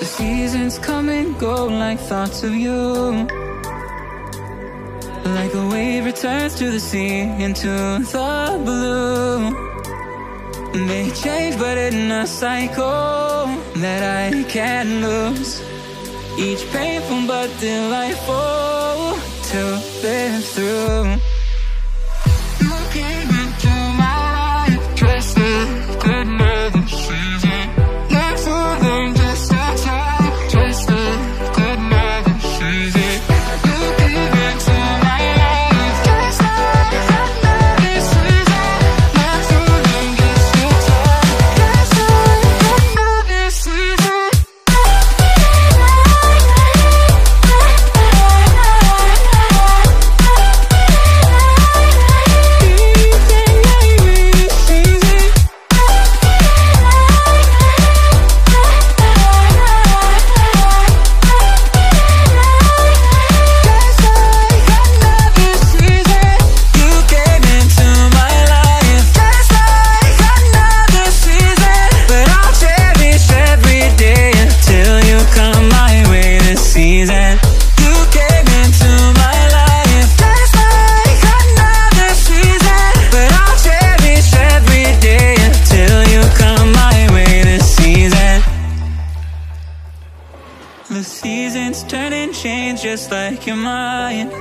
seasons come and go like thoughts of you. Like a wave returns to the sea, into the blue. They change but in a cycle that I can't lose. Each painful but delightful to live through. You came into my life just like another season. Not for them, just a time, just like another season. You came into my life just like another season. Not for them, just a time, just like another season. The seasons turn and change just like your mind.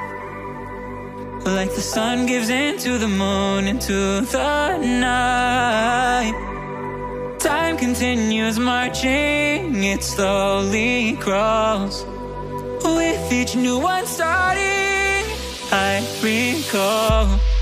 Like the sun gives into the moon, into the night. Time continues marching, it slowly crawls. With each new one starting, I recall